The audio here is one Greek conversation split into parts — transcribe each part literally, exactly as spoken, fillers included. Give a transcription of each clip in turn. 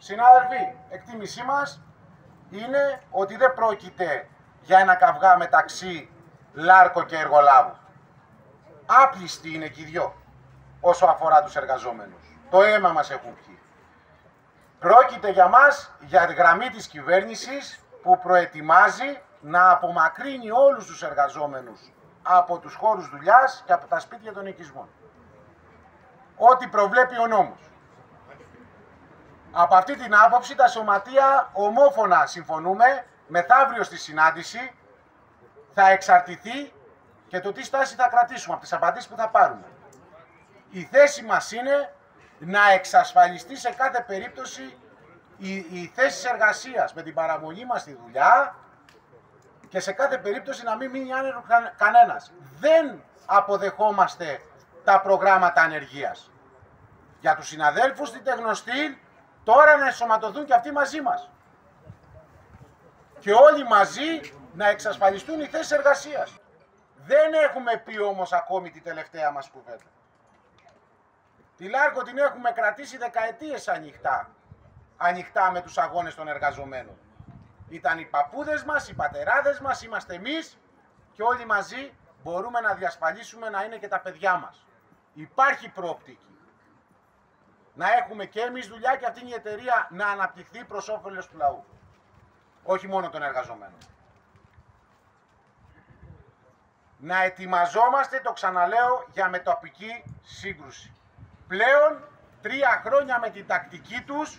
Συνάδελφοι, εκτίμησή μας είναι ότι δεν πρόκειται για ένα καυγά μεταξύ Λάρκο και εργολάβου. Άπλιστοι είναι και οι δυο όσο αφορά τους εργαζόμενους. Το αίμα μας έχουν πιει. Πρόκειται για μας για τη γραμμή της κυβέρνησης που προετοιμάζει να απομακρύνει όλους τους εργαζόμενους από τους χώρους δουλειάς και από τα σπίτια των οικισμών. Ό,τι προβλέπει ο νόμος. Από αυτή την άποψη τα σωματεία ομόφωνα συμφωνούμε, μεθαύριο στη συνάντηση θα εξαρτηθεί και το τι στάση θα κρατήσουμε από τις απαντήσεις που θα πάρουμε. Η θέση μας είναι να εξασφαλιστεί σε κάθε περίπτωση η, η θέση εργασίας με την παραμονή μας στη δουλειά και σε κάθε περίπτωση να μην μείνει άνεργο κανένας. Δεν αποδεχόμαστε τα προγράμματα ανεργίας. Για τους συναδέλφους στην Τεχνοστήλ τώρα να ενσωματωθούν και αυτοί μαζί μας. Και όλοι μαζί να εξασφαλιστούν οι θέσεις εργασίας. Δεν έχουμε πει όμως ακόμη τη τελευταία μας κουβέντα. Τη Λάρκο την έχουμε κρατήσει δεκαετίες ανοιχτά. Ανοιχτά με τους αγώνες των εργαζομένων. Ήταν οι παππούδες μας, οι πατεράδες μας, είμαστε εμείς και όλοι μαζί μπορούμε να διασφαλίσουμε να είναι και τα παιδιά μας. Υπάρχει προοπτική. Να έχουμε και εμείς δουλειά και αυτή η εταιρεία να αναπτυχθεί προς όφελος του λαού. Όχι μόνο των εργαζομένων. Να ετοιμαζόμαστε, το ξαναλέω, για μετοπική σύγκρουση. Πλέον, τρία χρόνια με την τακτική τους,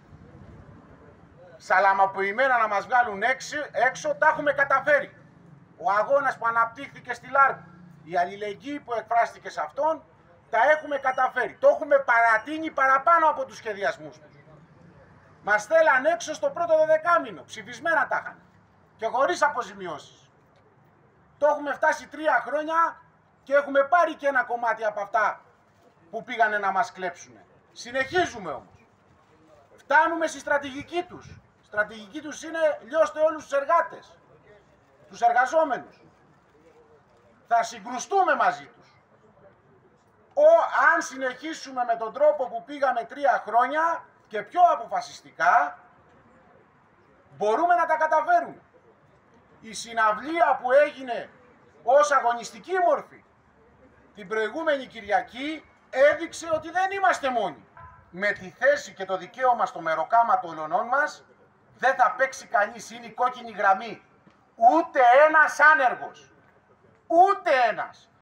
σαλαμοποιημένα να μας βγάλουν έξω, έξω, τα έχουμε καταφέρει. Ο αγώνας που αναπτύχθηκε στη Λάρκο, η αλληλεγγύη που εκφράστηκε σε αυτόν, τα έχουμε καταφέρει. Το έχουμε παρατείνει παραπάνω από τους σχεδιασμούς τους. Μας θέλαν έξω στο πρώτο δωδεκάμηνο, ψηφισμένα τα είχαν και χωρίς αποζημιώσεις. Το έχουμε φτάσει τρία χρόνια και έχουμε πάρει και ένα κομμάτι από αυτά που πήγανε να μας κλέψουν. Συνεχίζουμε όμως. Φτάνουμε στη στρατηγική τους. Η στρατηγική τους είναι λιώστε όλους τους εργάτες, τους εργαζόμενους. Θα συγκρουστούμε μαζί τους. Ο, αν συνεχίσουμε με τον τρόπο που πήγαμε τρία χρόνια και πιο αποφασιστικά, μπορούμε να τα καταφέρουμε. Η συναυλία που έγινε ως αγωνιστική μορφή την προηγούμενη Κυριακή έδειξε ότι δεν είμαστε μόνοι. Με τη θέση και το δικαίωμα στο μεροκάμα των ολονών μας δεν θα παίξει κανείς, είναι η κόκκινη γραμμή. Ούτε ένας άνεργος, ούτε ένας